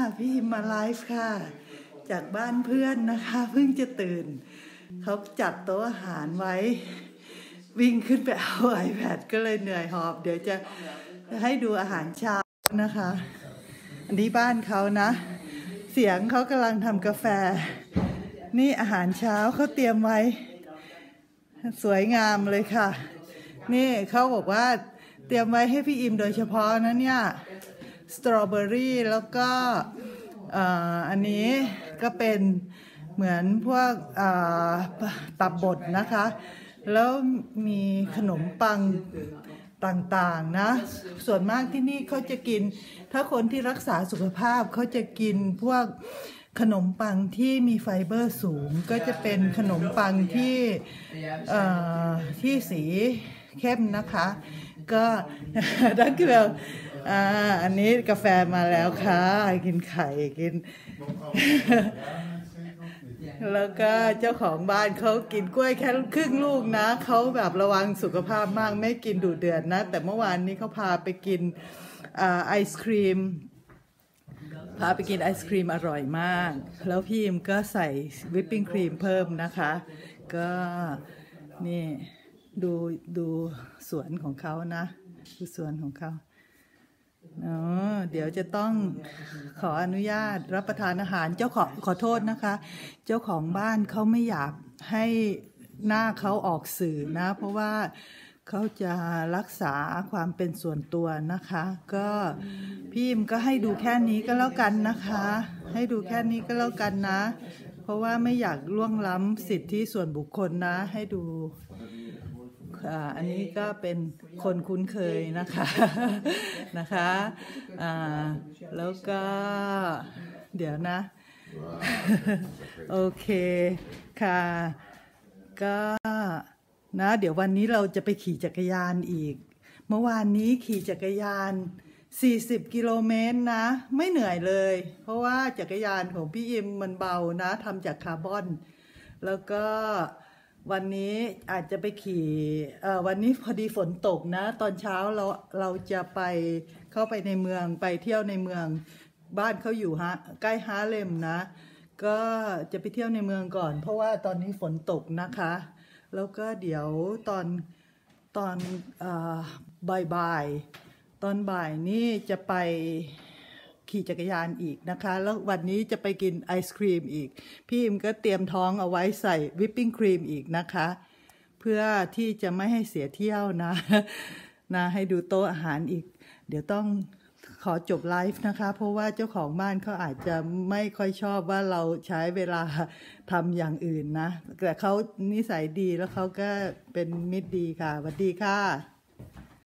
พี่อิมมาไลฟ์ค่ะจากบ้านเพื่อนนะคะเพิ่งจะตื่นเขาจัดโต๊ะอาหารไว้วิ่งขึ้นไปเอา iPad ก็เลยเหนื่อยหอบเดี๋ยวจะให้ดูอาหารเช้านะคะอันนี้บ้านเขานะเสียงเขากำลังทำกาแฟนี่อาหารเช้าเขาเตรียมไว้สวยงามเลยค่ะนี่เขาบอกว่าเตรียมไว้ให้พี่อิมโดยเฉพาะนะเนี่ยสตรอเบอรี่แล้วก็อันนี้ก็เป็นเหมือนพวกตับบดนะคะแล้วมีขนมปังต่างๆนะส่วนมากที่นี่เขาจะกินถ้าคนที่รักษาสุขภาพเขาจะกินพวกขนมปังที่มีไฟเบอร์สูงก็จะเป็นขนมปังที่สีเข้มนะคะก็ดังแบบอันนี้กาแฟมาแล้วค่ะกินไข่กิน แล้วก็เจ้าของบ้านเขากินกล้วยแค่ครึ่งลูกนะเขาแบบระวังสุขภาพมากไม่กินดุเดือดนะแต่เมื่อวานนี้เขาพาไปกินไอศครีมอร่อยมากแล้วพี่อิมก็ใส่วิปปิ้งครีมเพิ่มนะคะก็นี่ดูสวนของเขานะดูสวนของเขาเดี๋ยวจะต้องขออนุญาตรับประทานอาหารขอโทษนะคะเจ้าของบ้านเขาไม่อยากให้หน้าเขาออกสื่อนะเพราะว่าเขาจะรักษาความเป็นส่วนตัวนะคะก็พี่อิมก็ให้ดูแค่นี้ก็แล้วกันนะคะให้ดูแค่นี้ก็แล้วกันนะเพราะว่าไม่อยากล่วงล้ำสิทธิส่วนบุคคลนะให้ดูอันนี้ก็เป็นคนคุ้นเคยนะคะแล้วก็เดี๋ยวนะ โอเคค่ะก็นะเดี๋ยววันนี้เราจะไปขี่จักรยานอีกเมื่อวานนี้ขี่จักรยาน40 กิโลเมตรนะไม่เหนื่อยเลยเพราะว่าจักรยานของพี่อิมมันเบานะทำจากคาร์บอนแล้วก็วันนี้อาจจะไปขี่วันนี้พอดีฝนตกนะตอนเช้าเราจะไปเข้าไปในเมืองไปเที่ยวในเมืองบ้านเขาอยู่ใกล้ฮาเลมนะก็จะไปเที่ยวในเมืองก่อนเพราะว่าตอนนี้ฝนตกนะคะแล้วก็เดี๋ยวตอนบ่ายตอนบ่ายนี่จะไปขี่จักรยานอีกนะคะแล้ววันนี้จะไปกินไอศครีมอีกพี่อิมก็เตรียมท้องเอาไว้ใส่วิปปิ้งครีมอีกนะคะเพื่อที่จะไม่ให้เสียเที่ยวนะให้ดูโต๊ะอาหารอีกเดี๋ยวต้องขอจบไลฟ์นะคะเพราะว่าเจ้าของบ้านเขาอาจจะไม่ค่อยชอบว่าเราใช้เวลาทำอย่างอื่นนะแต่เขานิสัยดีแล้วเขาก็เป็นมิตรดีค่ะสวัสดีค่ะ